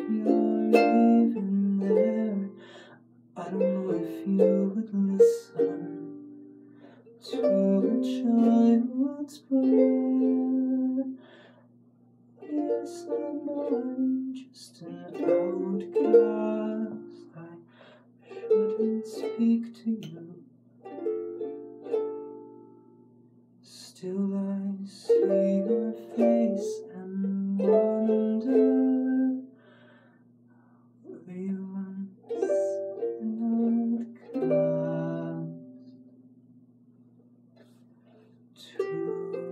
you're even there. I don't know if you would listen to a child's prayer. Yes, I know I'm just an outcast. I shouldn't speak to you. Still I see your face and wonder, were you once an outcast too?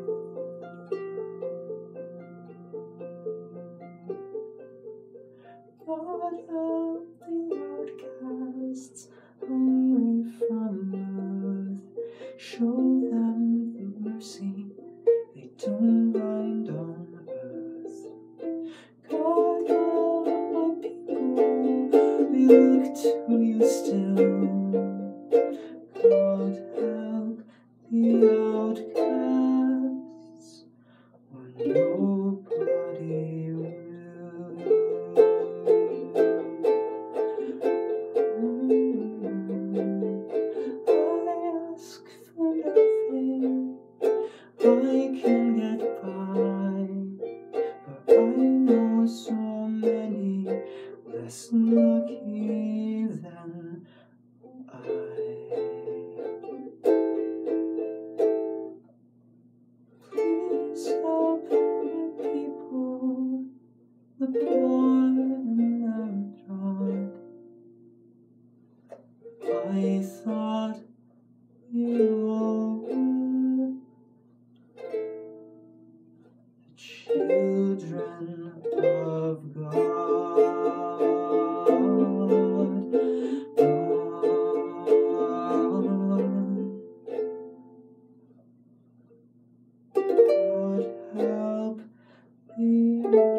God help the outcasts, hungry from birth. Show them the mercy they don't find on earth. God help my people, we look to you still. God help the outcasts, when nobody will. I ask for nothing, I can get by, but I know so many less lucky than I. Please help my people, the poor and the downtrodden. I thought we all were the children of God. God help the